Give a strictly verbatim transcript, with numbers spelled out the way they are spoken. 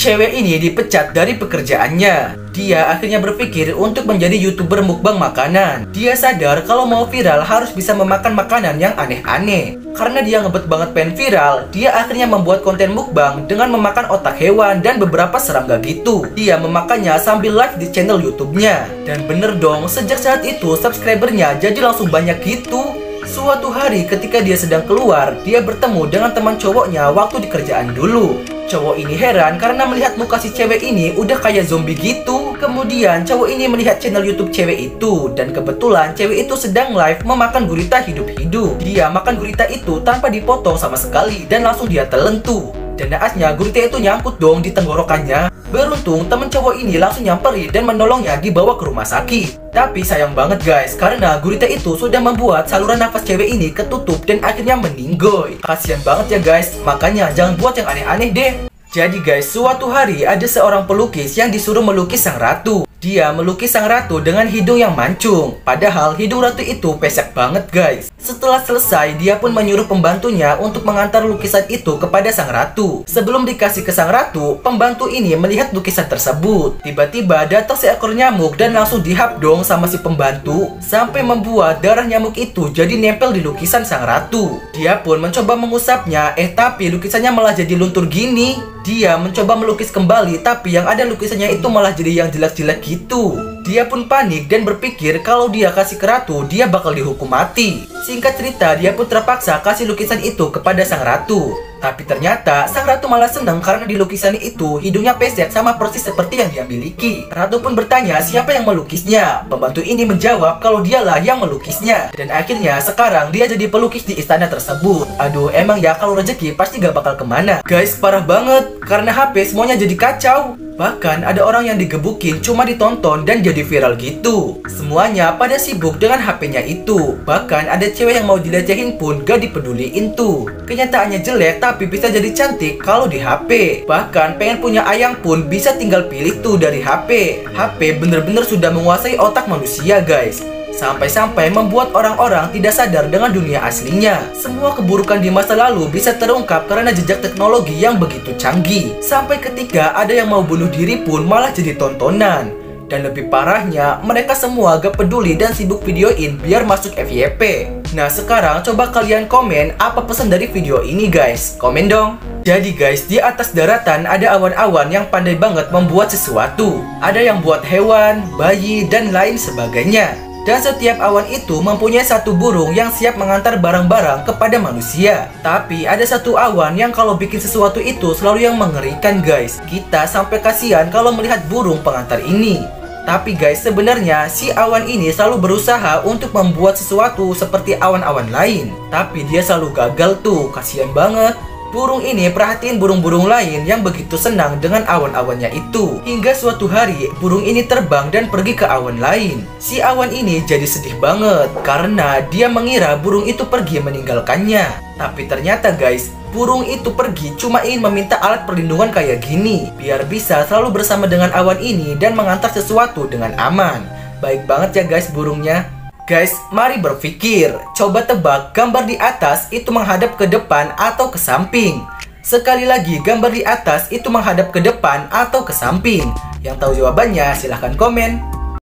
Cewek ini dipecat dari pekerjaannya. Dia akhirnya berpikir untuk menjadi YouTuber mukbang makanan. Dia sadar kalau mau viral harus bisa memakan makanan yang aneh-aneh. Karena dia ngebet banget pengen viral, dia akhirnya membuat konten mukbang dengan memakan otak hewan dan beberapa serangga gitu. Dia memakannya sambil live di channel YouTube-nya. Dan bener dong, sejak saat itu subscribernya jadi langsung banyak gitu. Suatu hari ketika dia sedang keluar, dia bertemu dengan teman cowoknya waktu di kerjaan dulu. Cowok ini heran karena melihat muka si cewek ini udah kayak zombie gitu. Kemudian cowok ini melihat channel YouTube cewek itu, dan kebetulan cewek itu sedang live memakan gurita hidup-hidup. Dia makan gurita itu tanpa dipotong sama sekali dan langsung dia telan tuh. Dan naasnya gurita itu nyangkut dong di tenggorokannya. Beruntung temen cowok ini langsung nyamperin dan menolongnya dibawa ke rumah sakit. Tapi sayang banget guys, karena gurita itu sudah membuat saluran nafas cewek ini ketutup dan akhirnya meninggoy. Kasian banget ya guys, makanya jangan buat yang aneh-aneh deh. Jadi guys, suatu hari ada seorang pelukis yang disuruh melukis sang ratu. Dia melukis sang ratu dengan hidung yang mancung. Padahal hidung ratu itu pesek banget guys. Setelah selesai, dia pun menyuruh pembantunya untuk mengantar lukisan itu kepada sang ratu. Sebelum dikasih ke sang ratu, pembantu ini melihat lukisan tersebut. Tiba-tiba datang seekor nyamuk dan langsung dihap dong sama si pembantu, sampai membuat darah nyamuk itu jadi nempel di lukisan sang ratu. Dia pun mencoba mengusapnya, eh tapi lukisannya malah jadi luntur gini. Dia mencoba melukis kembali, tapi yang ada lukisannya itu malah jadi yang jelek-jelek gitu. Dia pun panik dan berpikir kalau dia kasih ke ratu, dia bakal dihukum mati. Singkat cerita, dia pun terpaksa kasih lukisan itu kepada sang ratu. Tapi ternyata sang ratu malah senang karena di lukisan itu hidungnya pesek sama persis seperti yang dia miliki. Ratu pun bertanya siapa yang melukisnya. Pembantu ini menjawab kalau dialah yang melukisnya. Dan akhirnya sekarang dia jadi pelukis di istana tersebut. Aduh, emang ya kalau rezeki pasti gak bakal kemana. Guys, parah banget. Karena H P semuanya jadi kacau. Bahkan ada orang yang digebukin cuma ditonton dan jadi viral gitu. Semuanya pada sibuk dengan H P-nya itu. Bahkan ada cewek yang mau dilecehin pun gak dipeduliin tuh. Kenyataannya jelek tapi bisa jadi cantik kalau di H P. Bahkan pengen punya ayang pun bisa tinggal pilih tuh dari H P. H P bener-bener sudah menguasai otak manusia guys. Sampai-sampai membuat orang-orang tidak sadar dengan dunia aslinya. Semua keburukan di masa lalu bisa terungkap karena jejak teknologi yang begitu canggih. Sampai ketika ada yang mau bunuh diri pun malah jadi tontonan. Dan lebih parahnya, mereka semua gak peduli dan sibuk videoin biar masuk F Y P. Nah sekarang coba kalian komen apa pesan dari video ini guys. Komen dong. Jadi guys, di atas daratan ada awan-awan yang pandai banget membuat sesuatu. Ada yang buat hewan, bayi, dan lain sebagainya. Dan setiap awan itu mempunyai satu burung yang siap mengantar barang-barang kepada manusia. Tapi ada satu awan yang kalau bikin sesuatu itu selalu yang mengerikan guys. Kita sampai kasihan kalau melihat burung pengantar ini. Tapi guys, sebenarnya si awan ini selalu berusaha untuk membuat sesuatu seperti awan-awan lain. Tapi dia selalu gagal tuh, kasihan banget. Burung ini perhatiin burung-burung lain yang begitu senang dengan awan-awannya itu. Hingga suatu hari, burung ini terbang dan pergi ke awan lain. Si awan ini jadi sedih banget karena dia mengira burung itu pergi meninggalkannya. Tapi ternyata guys, burung itu pergi cuma ingin meminta alat perlindungan kayak gini, biar bisa selalu bersama dengan awan ini dan mengantar sesuatu dengan aman. Baik banget ya guys burungnya. Guys, mari berpikir. Coba tebak gambar di atas itu menghadap ke depan atau ke samping. Sekali lagi, gambar di atas itu menghadap ke depan atau ke samping. Yang tahu jawabannya silahkan komen.